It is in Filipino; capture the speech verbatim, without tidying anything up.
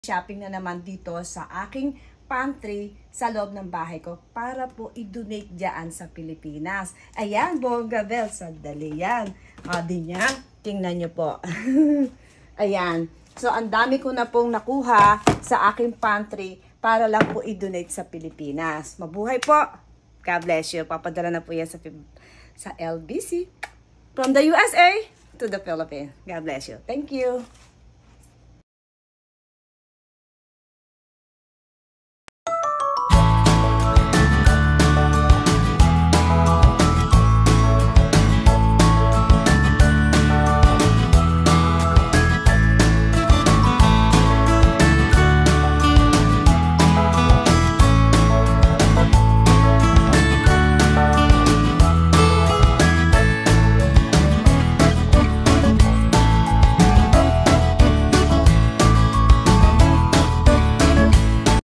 shopping na naman dito sa aking pantry sa loob ng bahay ko para po i-donate dyan sa Pilipinas. Ayan, bongga bell, sandali yan. O, din yan. Tingnan nyo po. Ayan. So, ang dami ko na pong nakuha sa aking pantry para lang po i-donate sa Pilipinas. Mabuhay po. God bless you. Papadala na po yan sa, sa L B C. From the U S A to the Philippines. God bless you. Thank you.